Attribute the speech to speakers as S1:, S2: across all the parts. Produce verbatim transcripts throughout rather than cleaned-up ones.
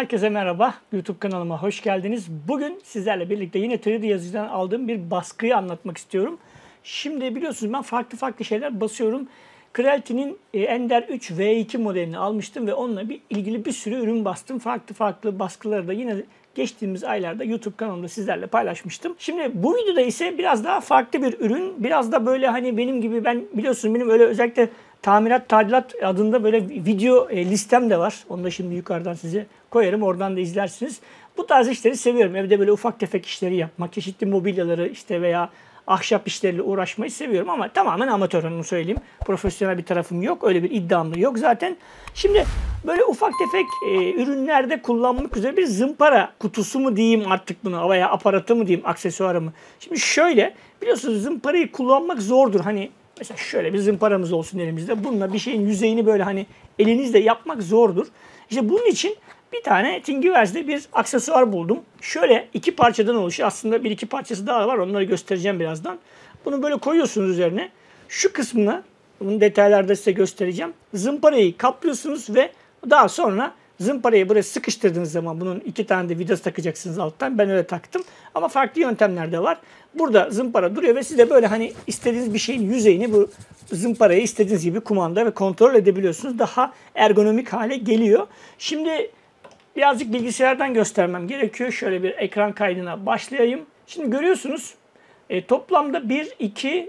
S1: Herkese merhaba. YouTube kanalıma hoş geldiniz. Bugün sizlerle birlikte yine üç D yazıcıdan aldığım bir baskıyı anlatmak istiyorum. Şimdi biliyorsunuz ben farklı farklı şeyler basıyorum. Creality'nin Ender üç V iki modelini almıştım ve onunla bir ilgili bir sürü ürün bastım. Farklı farklı baskıları da yine geçtiğimiz aylarda YouTube kanalımda sizlerle paylaşmıştım. Şimdi bu videoda ise biraz daha farklı bir ürün. Biraz da böyle hani benim gibi, ben biliyorsunuz benim öyle özellikle tamirat, tadilat adında böyle video listem de var. Onu da şimdi yukarıdan size koyarım. Oradan da izlersiniz. Bu tarz işleri seviyorum. Evde böyle ufak tefek işleri yapmak, çeşitli mobilyaları işte veya ahşap işleriyle uğraşmayı seviyorum ama tamamen amatör, onu söyleyeyim. Profesyonel bir tarafım yok. Öyle bir iddiam da yok zaten. Şimdi böyle ufak tefek e, ürünlerde kullanmak üzere bir zımpara kutusu mu diyeyim artık buna veya aparatı mı diyeyim, aksesuarı mı? Şimdi şöyle, biliyorsunuz zımparayı kullanmak zordur. Hani mesela şöyle bir zımparamız olsun elimizde. Bununla bir şeyin yüzeyini böyle hani elinizle yapmak zordur. İşte bunun için bir tane Thingiverse'de bir aksesuar buldum. Şöyle iki parçadan oluşuyor. Aslında bir iki parçası daha var. Onları göstereceğim birazdan. Bunu böyle koyuyorsunuz üzerine. Şu kısmına, bunun detaylarda size göstereceğim. Zımparayı kaplıyorsunuz ve daha sonra zımparayı buraya sıkıştırdığınız zaman bunun iki tane de vidası takacaksınız alttan. Ben öyle taktım. Ama farklı yöntemler de var. Burada zımpara duruyor ve siz de böyle hani istediğiniz bir şeyin yüzeyini bu zımparayı istediğiniz gibi kumanda ve kontrol edebiliyorsunuz. Daha ergonomik hale geliyor. Şimdi birazcık bilgisayardan göstermem gerekiyor. Şöyle bir ekran kaydına başlayayım. Şimdi görüyorsunuz e, toplamda bir, iki,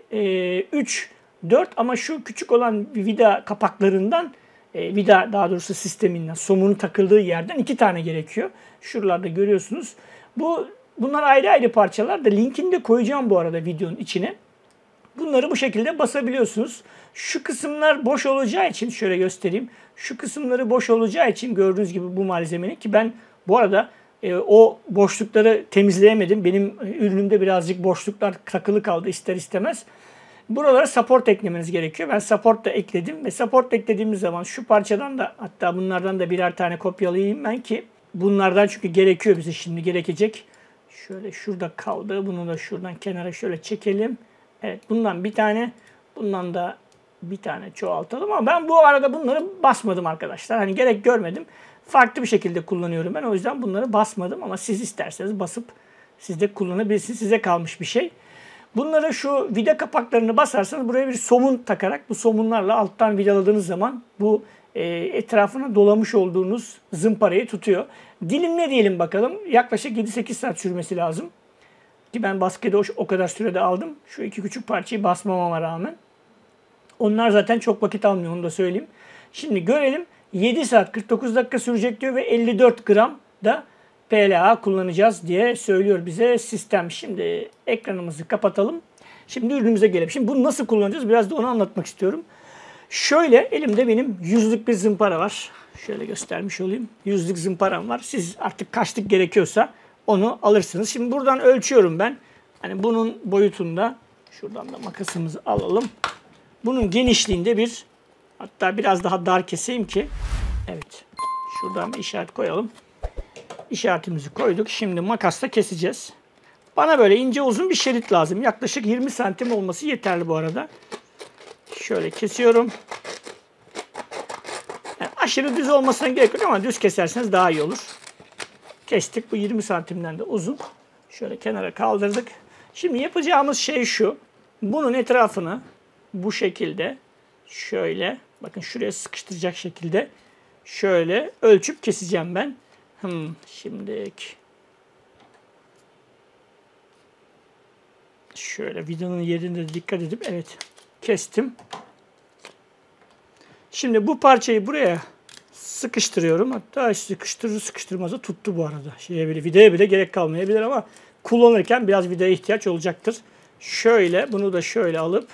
S1: üç, dört ama şu küçük olan vida kapaklarından, e, vida daha doğrusu sisteminden, somunun takıldığı yerden iki tane gerekiyor. Şuralarda görüyorsunuz. Bu Bunlar ayrı ayrı parçalar da linkini de koyacağım bu arada videonun içine. Bunları bu şekilde basabiliyorsunuz. Şu kısımlar boş olacağı için şöyle göstereyim. Şu kısımları boş olacağı için gördüğünüz gibi bu malzemenin, ki ben bu arada e, o boşlukları temizleyemedim. Benim ürünümde birazcık boşluklar takılı kaldı ister istemez. Buralara support eklemeniz gerekiyor. Ben support da ekledim ve support eklediğimiz zaman şu parçadan da, hatta bunlardan da birer tane kopyalayayım ben ki bunlardan, çünkü gerekiyor bize, şimdi gerekecek. Şöyle şurada kaldı. Bunu da şuradan kenara şöyle çekelim. Evet, bundan bir tane, bundan da bir tane çoğaltalım ama ben bu arada bunları basmadım arkadaşlar. Hani gerek görmedim. Farklı bir şekilde kullanıyorum ben. O yüzden bunları basmadım ama siz isterseniz basıp siz de kullanabilirsiniz. Size kalmış bir şey. Bunları, şu vida kapaklarını basarsanız buraya bir somun takarak bu somunlarla alttan vidaladığınız zaman bu e, etrafına dolamış olduğunuz zımparayı tutuyor. Dilim ne diyelim bakalım. Yaklaşık yedi sekiz saat sürmesi lazım. Ki ben baskıda o, o kadar sürede aldım. Şu iki küçük parçayı basmamama rağmen. Onlar zaten çok vakit almıyor, onu da söyleyeyim. Şimdi görelim. yedi saat kırk dokuz dakika sürecek diyor ve elli dört gram da P L A kullanacağız diye söylüyor bize sistem. Şimdi ekranımızı kapatalım. Şimdi ürünümüze gelelim. Şimdi bunu nasıl kullanacağız? Biraz da onu anlatmak istiyorum. Şöyle elimde benim yüzlük bir zımpara var. Şöyle göstermiş olayım. Yüzlük zımparam var. Siz artık kaçlık gerekiyorsa onu alırsınız. Şimdi buradan ölçüyorum ben. Hani bunun boyutunda, şuradan da makasımızı alalım. Bunun genişliğinde bir, hatta biraz daha dar keseyim ki. Evet. Şuradan bir işaret koyalım. İşaretimizi koyduk. Şimdi makasla keseceğiz. Bana böyle ince uzun bir şerit lazım. Yaklaşık yirmi santim olması yeterli bu arada. Şöyle kesiyorum. Yani aşırı düz olmasına gerek yok ama düz keserseniz daha iyi olur. Kestik. Bu yirmi santimden de uzun. Şöyle kenara kaldırdık. Şimdi yapacağımız şey şu. Bunun etrafını bu şekilde şöyle, bakın şuraya sıkıştıracak şekilde şöyle ölçüp keseceğim ben. Hmm, şimdi şöyle vidanın yerinde de dikkat edip evet kestim. Şimdi bu parçayı buraya sıkıştırıyorum. Hatta sıkıştırır sıkıştırmaz da tuttu bu arada. Şeye bile, vidaya bile gerek kalmayabilir ama kullanırken biraz vidaya ihtiyaç olacaktır. Şöyle bunu da şöyle alıp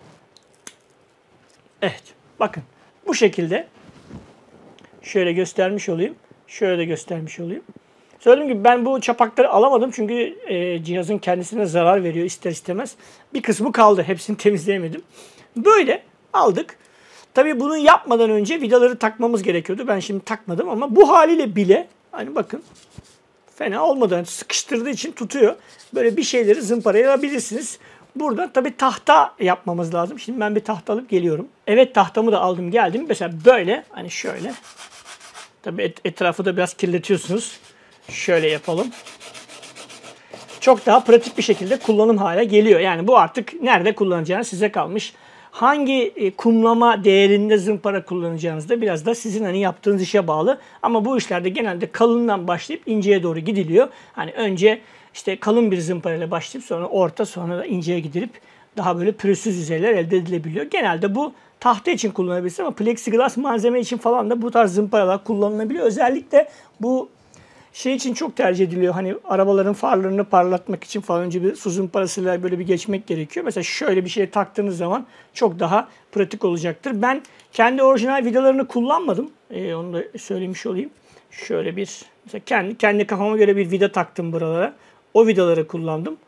S1: evet, bakın bu şekilde şöyle göstermiş olayım. Şöyle de göstermiş olayım. Söylediğim gibi ben bu çapakları alamadım çünkü e, cihazın kendisine zarar veriyor ister istemez. Bir kısmı kaldı. Hepsini temizleyemedim. Böyle aldık. Tabii bunu yapmadan önce vidaları takmamız gerekiyordu. Ben şimdi takmadım ama bu haliyle bile hani bakın fena olmadı. Yani sıkıştırdığı için tutuyor. Böyle bir şeyleri zımparalayabilirsiniz. Burada tabii tahta yapmamız lazım. Şimdi ben bir tahta alıp geliyorum. Evet, tahtamı da aldım geldim. Mesela böyle, hani şöyle Tabii et, etrafı da biraz kirletiyorsunuz. Şöyle yapalım. Çok daha pratik bir şekilde kullanım hale geliyor. Yani bu artık nerede kullanacağınız size kalmış. Hangi kumlama değerinde zımpara kullanacağınız da biraz da sizin hani yaptığınız işe bağlı. Ama bu işlerde genelde kalından başlayıp inceye doğru gidiliyor. Hani önce işte kalın bir zımparayla başlayıp sonra orta, sonra da inceye gidilip daha böyle pürüzsüz yüzeyler elde edilebiliyor. Genelde bu tahta için kullanabilirsiniz ama plexiglas malzeme için falan da bu tarz zımparalar kullanılabiliyor. Özellikle bu şey için çok tercih ediliyor. Hani arabaların farlarını parlatmak için falan önce bir su zımparasıyla böyle bir geçmek gerekiyor. Mesela şöyle bir şey taktığınız zaman çok daha pratik olacaktır. Ben kendi orijinal vidalarını kullanmadım. Ee, onu da söylemiş olayım. Şöyle bir mesela kendi kendi kafama göre bir vida taktım buralara. O vidaları kullandım.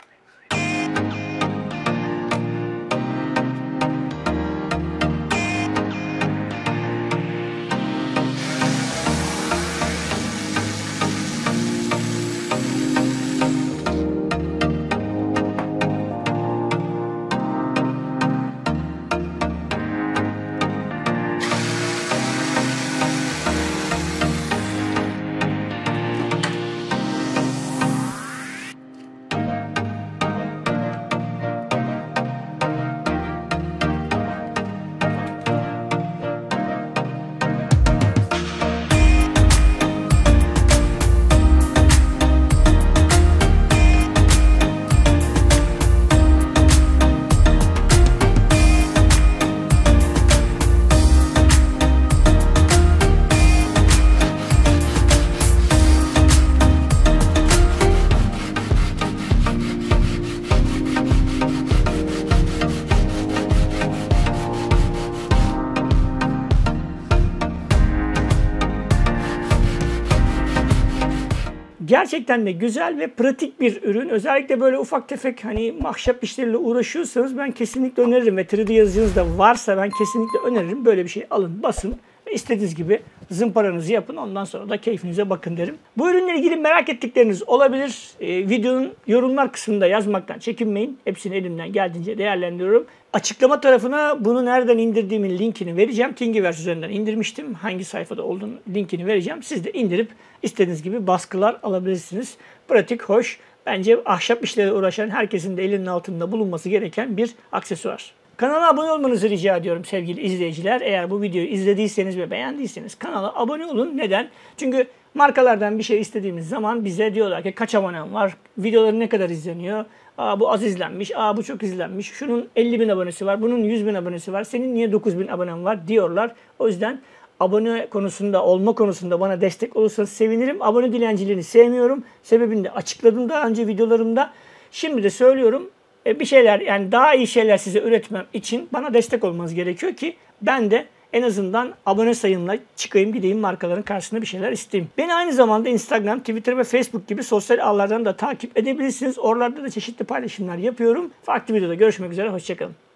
S1: Gerçekten de güzel ve pratik bir ürün. Özellikle böyle ufak tefek hani ahşap işleriyle uğraşıyorsanız ben kesinlikle öneririm. Ve üç D yazıcınız da varsa ben kesinlikle öneririm. Böyle bir şey alın, basın ve istediğiniz gibi zımparanızı yapın. Ondan sonra da keyfinize bakın derim. Bu ürünle ilgili merak ettikleriniz olabilir. Ee, videonun yorumlar kısmında yazmaktan çekinmeyin. Hepsini elimden geldiğince değerlendiriyorum. Açıklama tarafına bunu nereden indirdiğimin linkini vereceğim. Thingiverse üzerinden indirmiştim. Hangi sayfada olduğunu linkini vereceğim. Siz de indirip istediğiniz gibi baskılar alabilirsiniz. Pratik, hoş. Bence ahşap işleriyle uğraşan herkesin de elinin altında bulunması gereken bir aksesuar. Kanala abone olmanızı rica ediyorum sevgili izleyiciler. Eğer bu videoyu izlediyseniz ve beğendiyseniz kanala abone olun. Neden? Çünkü markalardan bir şey istediğimiz zaman bize diyorlar ki kaç abonem var, videoları ne kadar izleniyor, aa bu az izlenmiş, aa bu çok izlenmiş, şunun elli bin abonesi var, bunun yüz bin abonesi var, senin niye dokuz bin abonen var diyorlar. O yüzden abone konusunda, olma konusunda bana destek olursanız sevinirim. Abone dilenciliğini sevmiyorum. Sebebini de açıkladım daha önce videolarımda. Şimdi de söylüyorum. Bir şeyler, yani daha iyi şeyler size üretmem için bana destek olmanız gerekiyor ki ben de en azından abone sayımla çıkayım gideyim markaların karşısında bir şeyler isteyeyim. Beni aynı zamanda Instagram, Twitter ve Facebook gibi sosyal ağlardan da takip edebilirsiniz. Oralarda da çeşitli paylaşımlar yapıyorum. Farklı videoda görüşmek üzere. Hoşçakalın.